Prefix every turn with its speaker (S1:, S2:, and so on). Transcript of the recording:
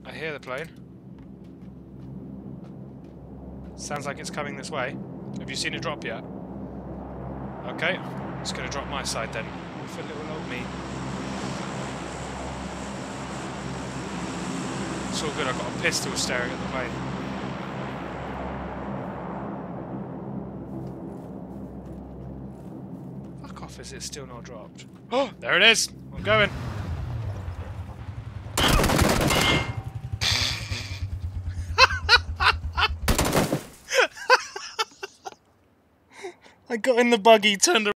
S1: I hear the plane. Sounds like it's coming this way. Have you seen it drop yet? Okay, it's going to drop my side then. For little old me. It's all good, I've got a pistol staring at the plane. Fuck off, is it still not dropped? Oh, there it is! I'm going! I got in the buggy, turned around.